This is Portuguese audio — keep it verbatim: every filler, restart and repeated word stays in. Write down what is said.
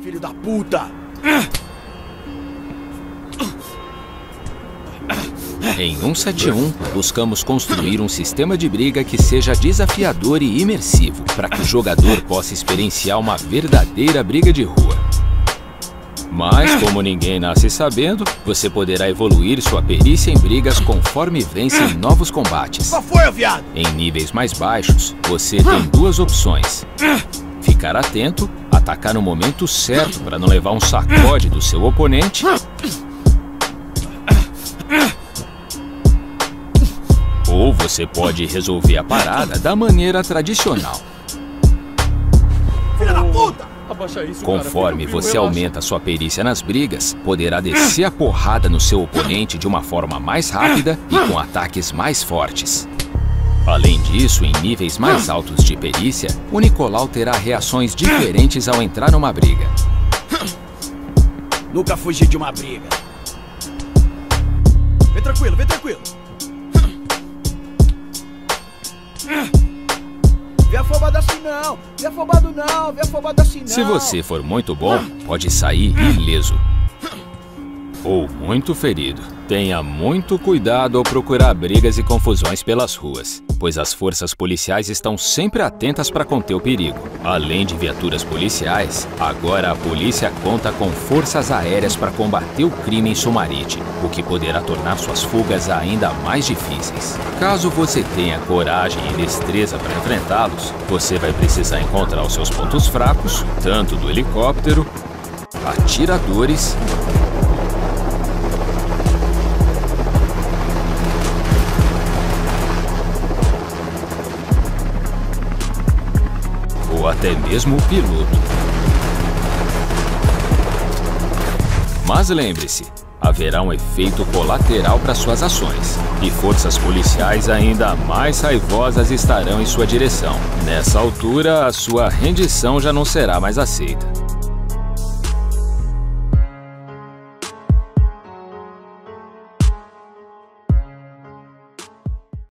filho da puta! Em cento e setenta e um, buscamos construir um sistema de briga que seja desafiador e imersivo, para que o jogador possa experienciar uma verdadeira briga de rua. Mas, como ninguém nasce sabendo, você poderá evoluir sua perícia em brigas conforme vence em novos combates. Qual foi, viado? Em níveis mais baixos, você tem duas opções. Ficar atento, atacar no momento certo para não levar um sacode do seu oponente. Ou você pode resolver a parada da maneira tradicional. Filha da puta! Conforme você aumenta sua perícia nas brigas, poderá descer a porrada no seu oponente de uma forma mais rápida e com ataques mais fortes. Além disso, em níveis mais altos de perícia, o Nicolau terá reações diferentes ao entrar numa briga. Nunca fugi de uma briga. Vem tranquilo, vem tranquilo. Vem afobado assim não, vem afobado não, vem afobado assim não. Se você for muito bom, pode sair ileso. Ou muito ferido. Tenha muito cuidado ao procurar brigas e confusões pelas ruas, pois as forças policiais estão sempre atentas para conter o perigo. Além de viaturas policiais, agora a polícia conta com forças aéreas para combater o crime em Sumarite, o que poderá tornar suas fugas ainda mais difíceis. Caso você tenha coragem e destreza para enfrentá-los, você vai precisar encontrar os seus pontos fracos, tanto do helicóptero, atiradores, ou até mesmo o piloto. Mas lembre-se, haverá um efeito colateral para suas ações, e forças policiais ainda mais raivosas estarão em sua direção. Nessa altura, a sua rendição já não será mais aceita.